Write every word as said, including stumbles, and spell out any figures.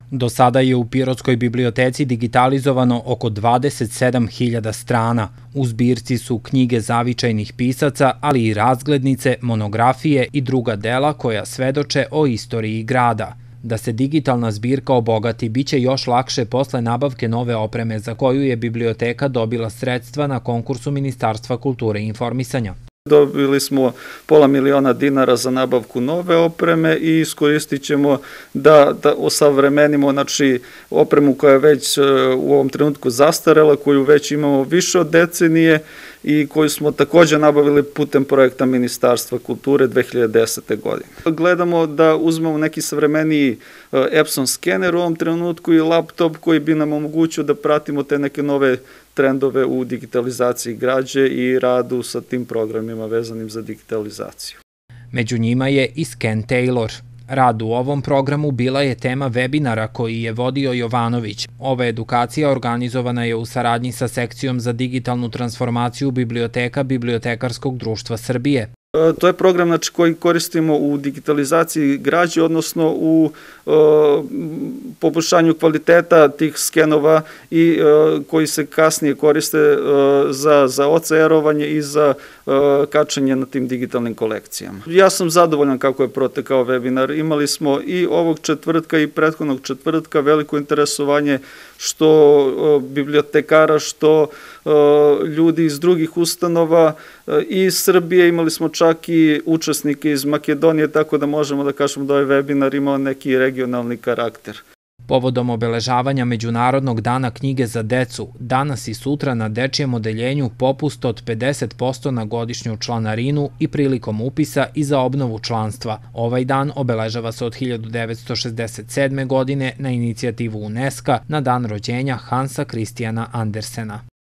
Do sada je u Pirotskoj biblioteci digitalizovano oko dvadeset sedam hiljada strana. U zbirci su knjige zavičajnih pisaca, ali i razglednice, monografije i druga dela koja svedoče o istoriji grada. Da se digitalna zbirka obogati, biće još lakše posle nabavke nove opreme za koju je biblioteka dobila sredstva na konkursu Ministarstva kulture i informisanja. Dobili smo pola miliona dinara za nabavku nove opreme i iskoristit ćemo da, da osavremenimo znači, opremu koja je već u ovom trenutku zastarela, koju već imamo više od decenije i koju smo također nabavili putem projekta Ministarstva kulture dve hiljade desete. godine. Gledamo da uzmemo neki savremeniji Epson skener u ovom trenutku i laptop koji bi nam omogućio da pratimo te neke nove trendove u digitalizaciji građe i radu sa tim programima vezanim za digitalizaciju. Među njima je i Scan Taylor. Rad u ovom programu bila je tema webinara koji je vodio Jovanović. Ova edukacija organizovana je u saradnji sa sekcijom za digitalnu transformaciju biblioteka Bibliotekarskog društva Srbije. To je program znači, koji koristimo u digitalizaciji građe, odnosno u e, poboljšanju kvaliteta tih skenova i e, koji se kasnije koriste e, za, za O C R-ovanje i za e, kačanje na tim digitalnim kolekcijama. Ja sam zadovoljan kako je protekao webinar. Imali smo i ovog četvrtka i prethodnog četvrtka veliko interesovanje što e, bibliotekara, što e, ljudi iz drugih ustanova e, i iz Srbije. Imali smo čak i učesnike iz Makedonije, tako da možemo da kažemo da ovaj webinar imao neki regionalni karakter. Povodom obeležavanja Međunarodnog dana knjige za decu, danas i sutra na dečijem odeljenju popust od pedeset posto na godišnju članarinu i prilikom upisa i za obnovu članstva. Ovaj dan obeležava se od hiljadu devetsto šezdeset sedme. godine na inicijativu UNESCO na dan rođenja Hansa Christiana Andersena.